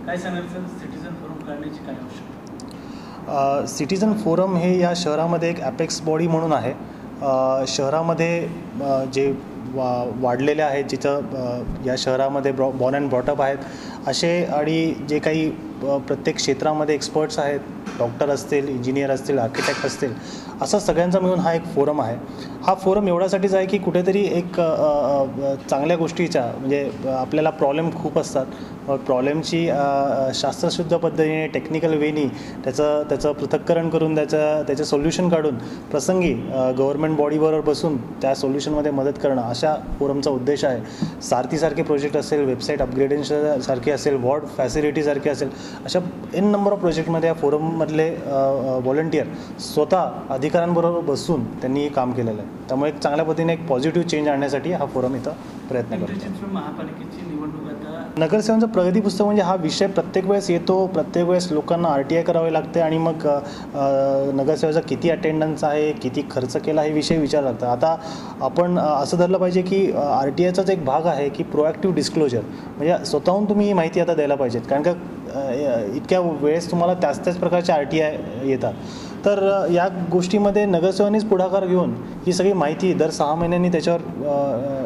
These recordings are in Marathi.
काय सांगाल सर, सिटीजन फोरम काढण्याची काय आवश्यकता? सिटीजन फोरम हे या शहरामध्ये एक ॲपेक्स बॉडी म्हणून आहे. शहरामध्ये जे वाढलेले आहेत, जिथं या शहरामध्ये बॉर्न अँड ब्रॉटअप आहेत असे, आणि जे काही प्रत्येक क्षेत्रामध्ये एक्सपर्ट्स आहेत, डॉक्टर असतील, इंजिनियर असतील, आर्किटेक्ट असतील, असं सगळ्यांचा मिळून हा एक फोरम आहे. हा फोरम एवढ्यासाठीच आहे की कुठेतरी एक चांगल्या गोष्टीच्या, म्हणजे आपल्याला प्रॉब्लेम खूप असतात, प्रॉब्लेमची शास्त्रशुद्ध पद्धतीने, टेक्निकल वेनी त्याचं पृथक्करण करून त्याचं सोल्युशन काढून प्रसंगी गव्हर्नमेंट बॉडीबरोबर बसून त्या सोल्युशनमध्ये मदत करणं, अशा फोरमचा उद्देश आहे. सारथीसारखे प्रोजेक्ट असेल, वेबसाईट अपग्रेडेशन सारखे असेल, वॉर्ड फॅसिलिटीसारखे असेल, अशा एन नंबर ऑफ प्रोजेक्टमध्ये या फोरममधले व्हॉलंटियर स्वतः अधिकाऱ्यांबरोबर बसून त्यांनी काम केलेलं आहे. त्यामुळे एक चांगल्या पद्धतीने एक पॉझिटिव्ह चेंज आणण्यासाठी हा फोरम इथं प्रयत्न करतो. महापालिकेची निवडणूक आता नगरसेवांचं प्रगती पुस्तक म्हणजे हा विषय प्रत्येक वेळेस येतो. प्रत्येक वेळेस लोकांना RTI करावे लागते आणि मग नगरसेवेचा किती अटेंडन्स आहे, किती खर्च केला, हे विषय विचारला लागतात. आता आपण असं धरलं पाहिजे की RTIचाच एक भाग आहे की प्रोॲक्टिव्ह डिस्क्लोजर, म्हणजे स्वतःहून तुम्ही ही माहिती आता द्यायला पाहिजेत, कारण का इतक्या वेळेस तुम्हाला त्याच प्रकारचे RTI येतात. तर या गोष्टीमध्ये नगरसेवांनीच पुढाकार घेऊन ही सगळी माहिती दर 6 महिन्यांनी त्याच्यावर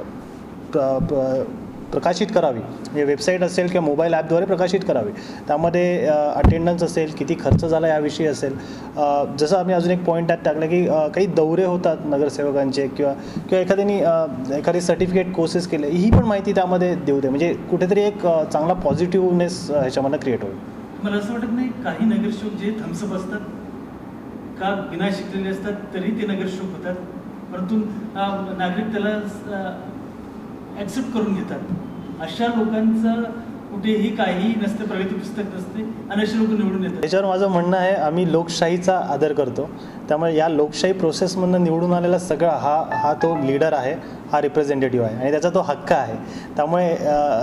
प्रकाशित करावी, म्हणजे वेबसाईट असेल किंवा मोबाईल ॲपद्वारे प्रकाशित करावी. त्यामध्ये अटेंडन्स असेल, किती खर्च झाला याविषयी असेल. जसं आम्ही अजून एक पॉईंट त्यात टाकलं की काही दौरे होतात नगरसेवकांचे, किंवा एखादी सर्टिफिकेट कोर्सेस केले, ही पण माहिती त्यामध्ये देऊ दे, म्हणजे कुठेतरी एक चांगला पॉझिटिव्हनेस ह्याच्यामधनं क्रिएट होईल. मला असं वाटत नाही काही नगरसेवक जे थम्सअप असतात का बिना शिकलेले असतात तरी ते नगरसेवक होतात, परंतु नागरिक त्याला ॲक्सेप्ट करून घेतात. अशा लोकांचं कुठेही काही नसते, प्रगती पुस्तक नसते आणि असे लोक निवडून येतात. त्याच्यावर माझं म्हणणं आहे, आम्ही लोकशाहीचा आदर करतो. त्यामुळे या लोकशाही प्रोसेसमधनं निवडून आलेला सगळा हा तो लीडर आहे, हा रिप्रेझेंटेटिव्ह आहे आणि त्याचा तो हक्क आहे. त्यामुळे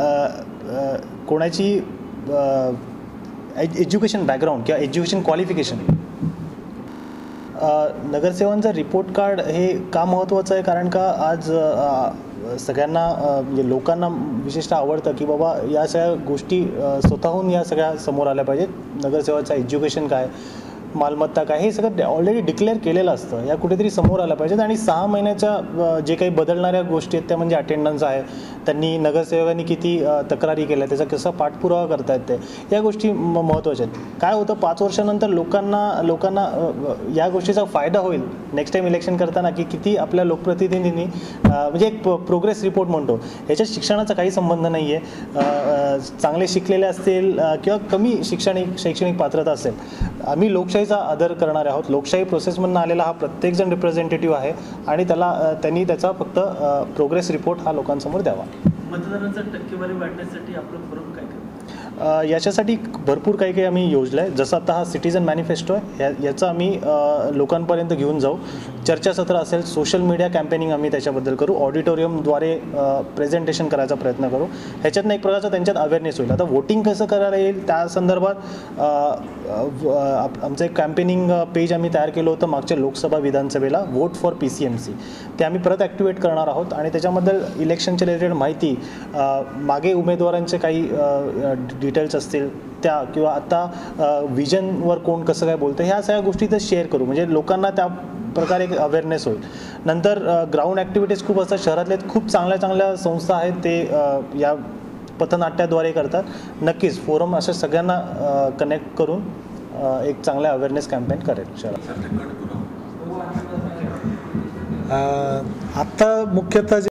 कोणाची एज्युकेशन बॅकग्राऊंड किंवा एज्युकेशन क्वालिफिकेशन, नगरसेवांचं रिपोर्ट कार्ड हे का महत्त्वाचं आहे, कारण का आज सगळ्यांना, म्हणजे लोकांना विशेषतः आवडतं की बाबा या सगळ्या गोष्टी स्वतःहून या सगळ्या समोर आल्या पाहिजेत. नगरसेवाचं एज्युकेशन काय, मालमत्ता काय, हे सगळं ऑलरेडी डिक्लेअर केलेलं असतं, या कुठेतरी समोर आलं पाहिजेत. आणि 6 महिन्याच्या जे काही बदलणाऱ्या गोष्टी आहेत त्या म्हणजे अटेंडन्स आहे, त्यांनी नगरसेवकांनी किती तक्रारी केल्या, त्याचा कसा पाठपुरावा करता येते, या गोष्टी महत्त्वाच्या आहेत. काय होतं, 5 वर्षानंतर लोकांना या गोष्टीचा फायदा होईल नेक्स्ट टाईम इलेक्शन करताना, की किती आपल्या लोकप्रतिनिधींनी, म्हणजे एक प्रोग्रेस रिपोर्ट म्हणतो, ह्याच्यात शिक्षणाचा काही संबंध नाही आहे. चांगले शिकलेले असतील किंवा कमी शैक्षणिक पात्रता असेल, आम्ही लोकशाहीचा आदर करणारे आहोत. लोकशाही प्रोसेसमधून आलेला हा प्रत्येकजण रिप्रेझेंटेटिव्ह आहे आणि त्यांनी त्याचा फक्त प्रोग्रेस रिपोर्ट हा लोकांसमोर द्यावा. मतदारांचा टक्केवारी वाढण्यासाठी आपलं फोरम काय करतं? याच्यासाठी भरपूर काही आम्ही योजलं आहे. जसं आता हा सिटीजन मॅनिफेस्टो आहे, याचा आम्ही लोकांपर्यंत घेऊन जाऊ. चर्चासत्र असेल, सोशल मीडिया कॅम्पेनिंग आम्ही त्याच्याबद्दल करू, ऑडिटोरियमद्वारे प्रेझेंटेशन करायचा प्रयत्न करू. ह्याच्यातनं एक प्रकारचा त्यांच्यात अवेअरनेस होईल. आता वोटिंग कसं करायला येईल त्या संदर्भात आमचं एक कॅम्पेनिंग पेज आम्ही तयार केलं होतं मागच्या लोकसभा विधानसभेला, वोट फॉर PCMC. ते आम्ही परत ॲक्टिवेट करणार आहोत आणि त्याच्याबद्दल इलेक्शनच्या रिलेटेड माहिती, मागे उमेदवारांचे काही डिटेल्स असतील त्या, किंवा आता विजनवर कोण कसं काय बोलतं, ह्या सगळ्या गोष्टी तर शेअर करू, म्हणजे लोकांना त्या प्रकारे एक अवेअरनेस होईल. नंतर ग्राउंड ॲक्टिव्हिटीज खूप असतात शहरातले, खूप चांगल्या संस्था आहेत, ते या पथनाट्याद्वारे करतात. नक्कीच फोरम अशा सगळ्यांना कनेक्ट करून एक चांगला अवेअरनेस कॅम्पेन करेल शहरात. आत्ता मुख्यतः